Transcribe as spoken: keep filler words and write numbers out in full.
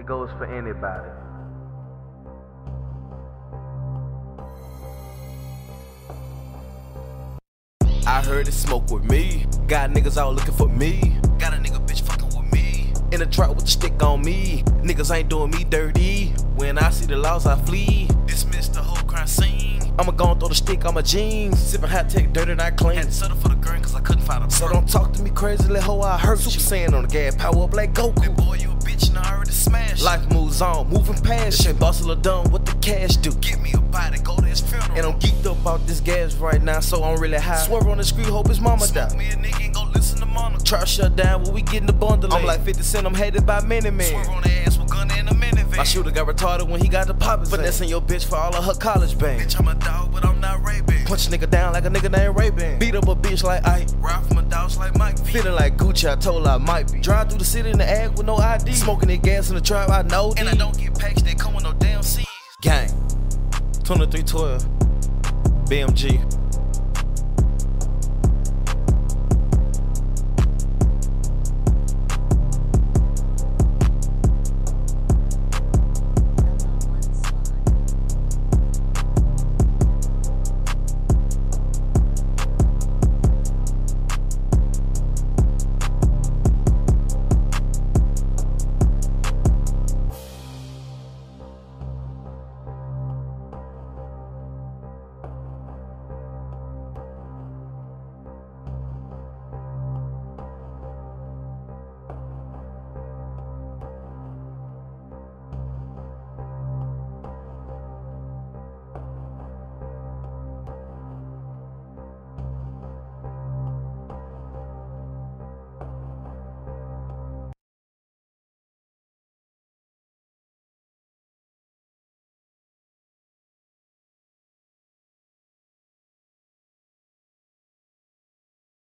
It goes for anybody. I heard it smoke with me. Got niggas out looking for me. Got a nigga bitch fucking with me. In the truck with the stick on me. Niggas ain't doing me dirty. When I see the laws, I flee. Dismiss the whole crime scene. I'ma go and throw the stick on my jeans. Sippin' hot tech, dirty, not clean. Had to settle for the grain cause I couldn't find a So don't talk to me crazy, let hoe I hurt Super you. Saiyan on the gas, power up like Goku. That boy, you a bitch and I already smashed. Life moves on, moving past shit. Bustle or done, what the cash do? Give me a body, go to his funeral. And I'm geeked up about this gas right now, so I'm really high. Swerve on the street, hope his mama die. Smoke me a nigga and go listen to mama. Try to shut down when we get in the bundle. I'm like fifty cent, I'm hated by many men. Swerve on the ass with gun in a minivan. My shooter got retarded when he got the poppin'. Finessing your bitch for all of her college bands. Bitch, I'm a dog, but I'm not Ray-Ban. Punch a nigga down like a nigga named Ray-Ban. Beat up a bitch like Ike. Ride from a douse like Mike V. Feeling like Gucci, I told her I might be. Drive through the city in the ag with no I D. Smoking that gas in the trap, I know D. And I don't get packs, they come with no damn C's. Gang. twenty-three twelve. B M G.